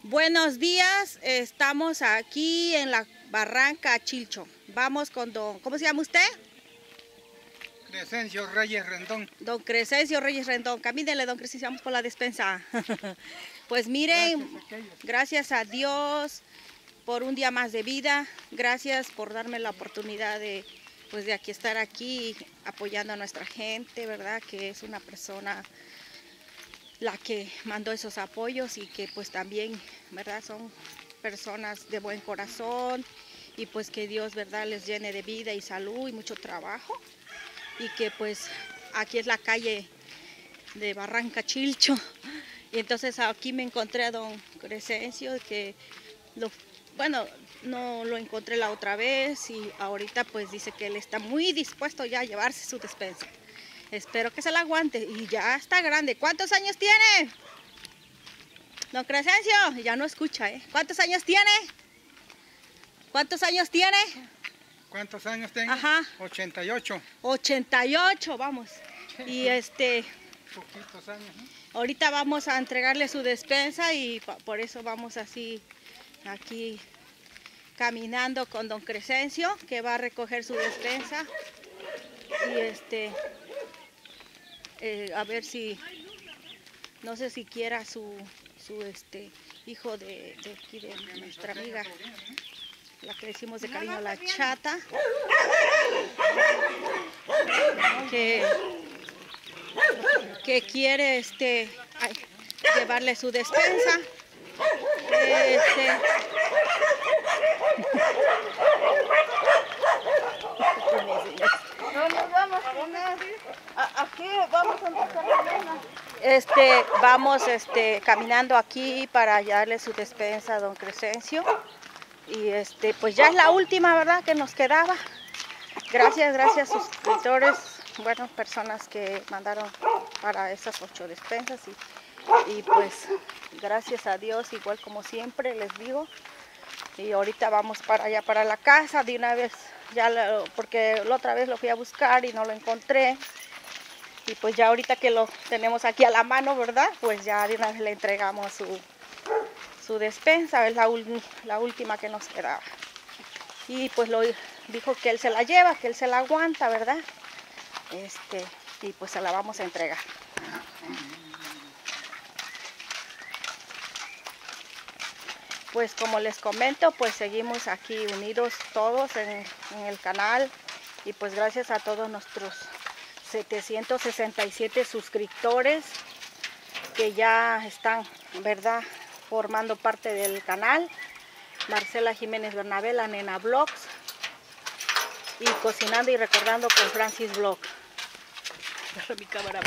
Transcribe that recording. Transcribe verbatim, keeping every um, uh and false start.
Buenos días, estamos aquí en la Barranca Chilcho. Vamos con don, ¿cómo se llama usted? Crescencio Reyes Rendón. Don Crescencio Reyes Rendón. Camínele, don Crescencio, vamos por la despensa. Pues miren, gracias, gracias a Dios por un día más de vida. Gracias por darme la oportunidad de, pues, de aquí estar aquí apoyando a nuestra gente, ¿verdad? Que es una persona la que mandó esos apoyos y que pues también, ¿verdad? Son personas de buen corazón y pues que Dios, ¿verdad? Les llene de vida y salud y mucho trabajo. Y que pues aquí es la calle de Barranca Chilcho. Y entonces aquí me encontré a don Crescencio, que lo, bueno, no lo encontré la otra vez y ahorita pues dice que él está muy dispuesto ya a llevarse su despensa. Espero que se la aguante y ya está grande. ¿Cuántos años tiene? Don Crescencio, ya no escucha, ¿eh? ¿Cuántos años tiene? ¿Cuántos años tiene? ¿Cuántos años tengo? Ajá. ochenta y ocho. ochenta y ocho, vamos. Y este... Poquitos años, ¿no? Ahorita vamos a entregarle su despensa y por eso vamos así aquí caminando con don Crescencio, que va a recoger su despensa. Y este... Eh, a ver si, no sé si quiera su, su este, hijo de, de aquí de nuestra amiga, la que decimos de cariño la Chata, que, que quiere este, ay, llevarle su despensa. Este, No nos vamos a comer. Aquí vamos a empezar la cena. Este, vamos este, caminando aquí para darle su despensa a don Crescencio. Y este, pues ya es la última, ¿verdad? Que nos quedaba. Gracias, gracias suscriptores, bueno, personas que mandaron para esas ocho despensas. Y, y pues gracias a Dios, igual como siempre les digo. Y ahorita vamos para allá, para la casa, de una vez, ya lo, porque la otra vez lo fui a buscar y no lo encontré. Y pues ya ahorita que lo tenemos aquí a la mano, ¿verdad? Pues ya de una vez le entregamos su, su despensa, es la, la última que nos quedaba. Y pues lo dijo que él se la lleva, que él se la aguanta, ¿verdad? Este, y pues se la vamos a entregar. Pues como les comento, pues seguimos aquí unidos todos en, en el canal. Y pues gracias a todos nuestros setecientos sesenta y siete suscriptores que ya están, ¿verdad?, formando parte del canal. Marcela Jiménez Bernabé, la Nena Vlogs, y Cocinando y Recordando con Francis Vlog. Mi cámara.